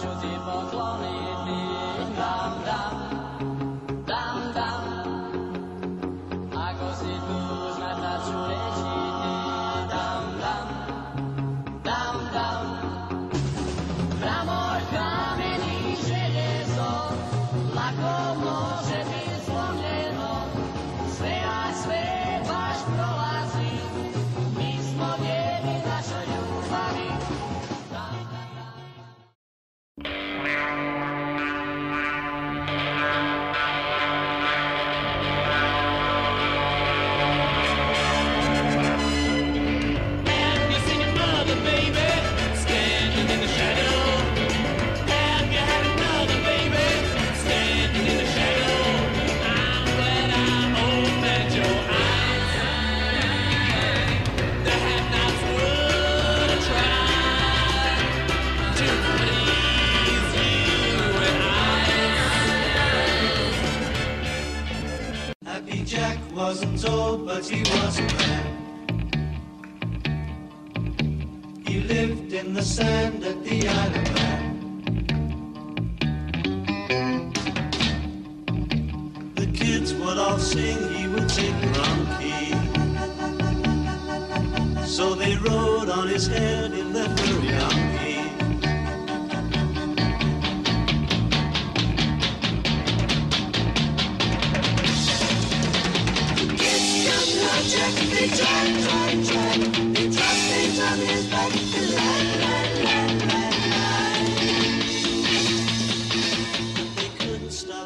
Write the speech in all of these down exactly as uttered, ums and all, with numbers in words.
ću ti pokloniti dam, dam, dam, dam. Ako si tužna, tad ću reći ti dam, dam, dam, dam. Mramor, kamen i željezo, lako može biti slomljeno. Sve, a sve baš prolazi, mi smo vjerni našoj ljubavi. Jack wasn't old, but he was a man. He lived in the sand at the Isle of Man. The kids would all sing, he would sing wrong key. So they rode on his head in their very young key. Jack, they jack, jack, jack. They drop things on his back. La, la, la, la, la. They couldn't stop.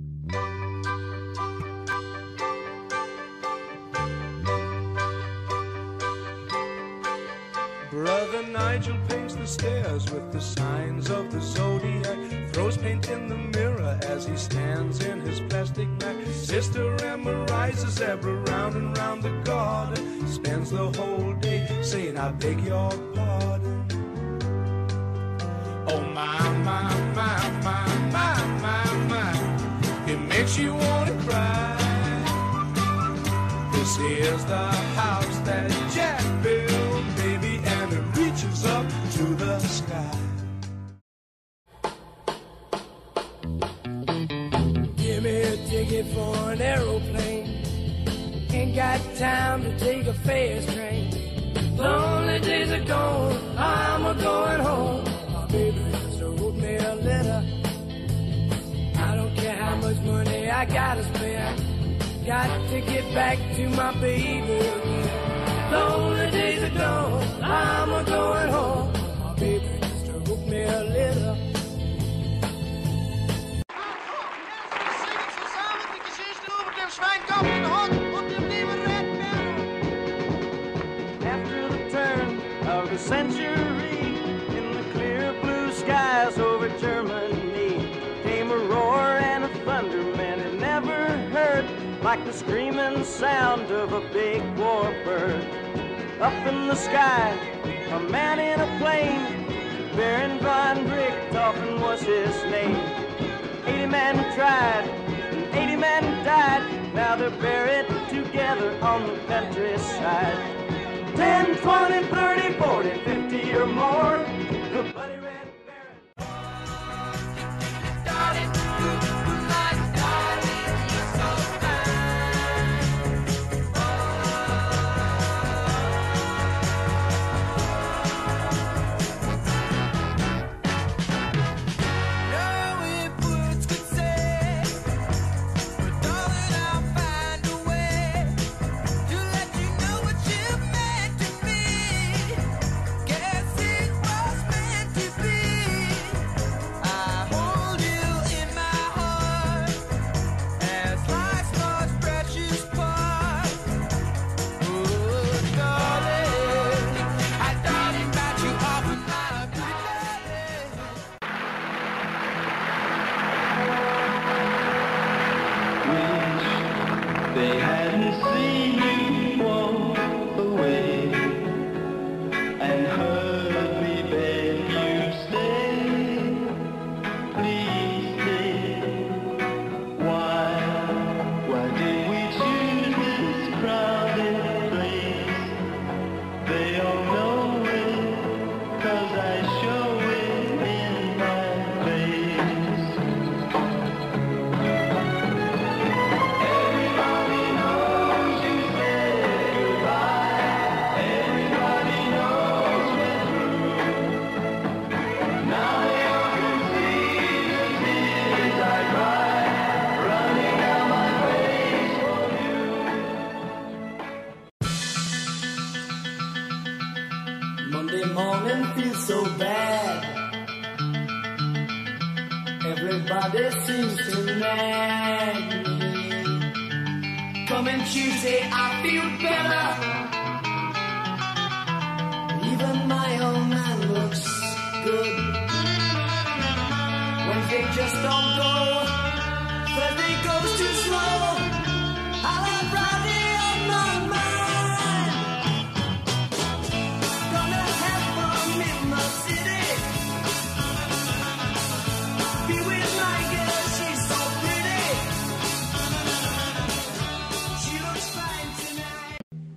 Brother Nigel paints the stairs with the signs of the zodiac. Throws paint in the mirror as he stands in his plastic bag. Sister Emma rises zebra round and round the garden. Spends the whole day saying, I beg your pardon. Oh my, my, my, my, my, my, my. It makes you want to cry. This is the house that Jack built, baby, and it reaches up to the sky. Give me a ticket for an aeroplane. Ain't got time to take a fast train. Lonely days are gone, I'm a going home. My baby just wrote me a letter. I don't care how much money I gotta spend. Got to get back to my baby. Lonely days are gone, I'm a going home. My baby just wrote me a letter. After the turn of the century, in the clear blue skies over Germany, came a roar and a thunder man had never heard, like the screaming sound of a big warbird. Up in the sky, a man in a plane, Baron von Richthofen was his name. Eighty men tried, and eighty men died. Now they're buried together on the countryside. Ten, twenty, thirty, forty, fifty or more. The bloody red baron. Darling, my darling, you're so Guess it was Monday morning feels so bad. Everybody seems to nag me. Coming Tuesday, I feel better. Even my old man looks good. Wednesday just don't go. Thursday goes too slow. I'll have Friday on my mind. Gonna have fun in my city. Be with my girl, she's so pretty. She looks fine tonight.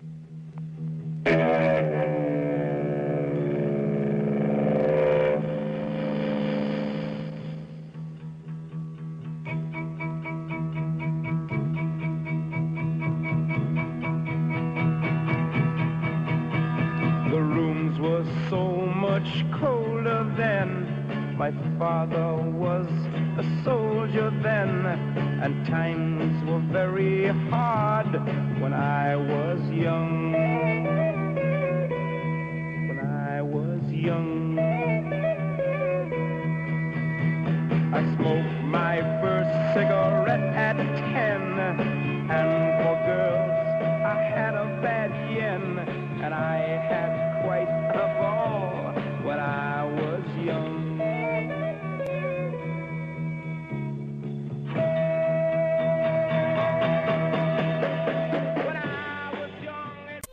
The rooms were so much colder then. My father was a soldier then, and times were very hard when I was young. When I was young, I smoked my first cigarette at ten, and for girls I had a bad yen, and I had quite a ball when I was young. When I was young, it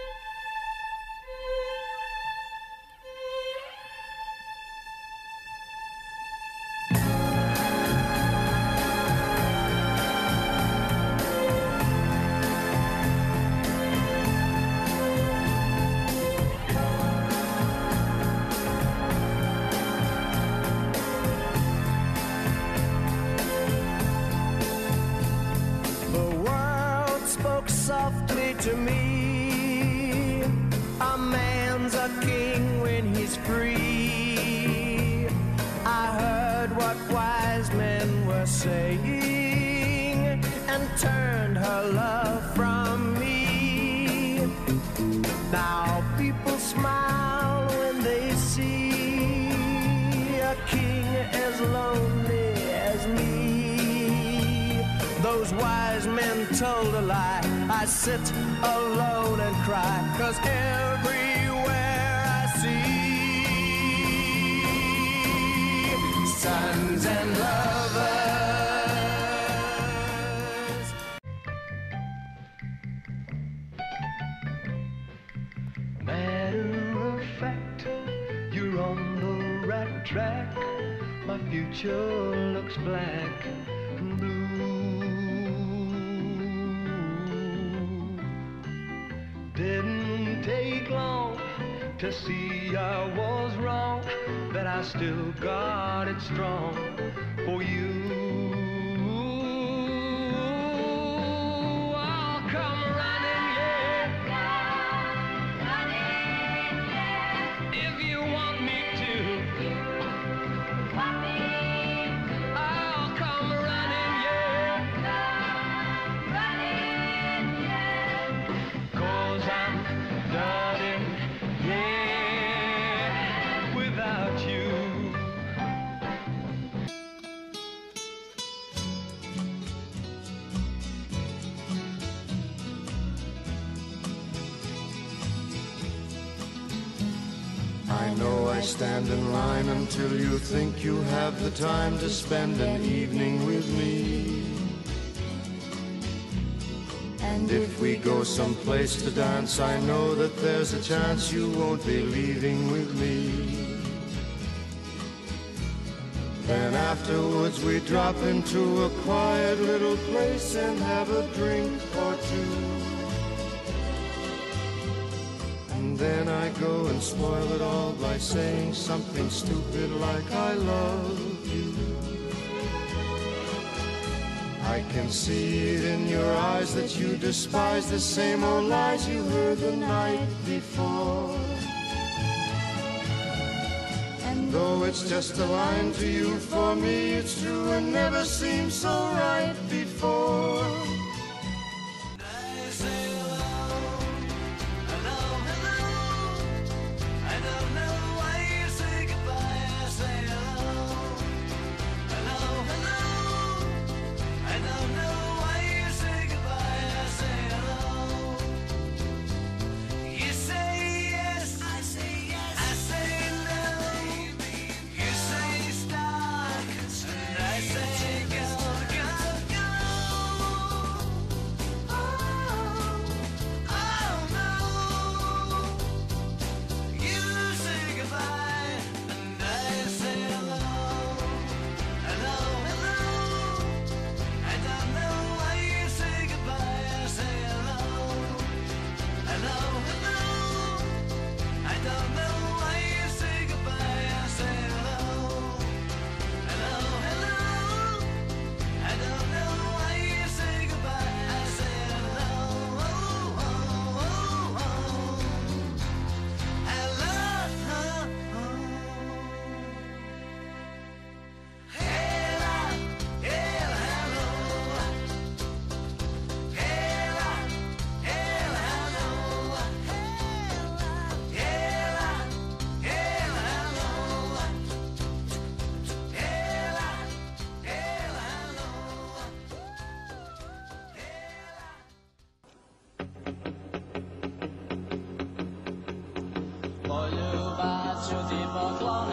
The world spoke softly to me. A man's a king when he's free. I heard what wise men were saying and turned her love from me. Now people smile when they see a king as lonely as me. Those wise men told a lie. I sit alone and cry, 'cause everywhere I see sons and lovers. Matter of fact, you're on the right track. My future looks black and blue. Didn't take long to see I was wrong, that I still got it strong for you. I'll come running, yeah. If you want me to, I'll come running, yeah. 'Cause I'm done, yeah, without you. I know I stand in line until you think you have the time to spend an evening with me. And if we go someplace to dance, I know that there's a chance you won't be leaving with me. Then afterwards we drop into a quiet little place and have a drink or two. And then I go and spoil it all by saying something stupid like I love you. I can see it in your eyes that you despise the same old lies you heard the night before. And though it's just a line to you, for me it's true and never seemed so right before. I say hello, hello, hello. I know Poljubać ću ti poklon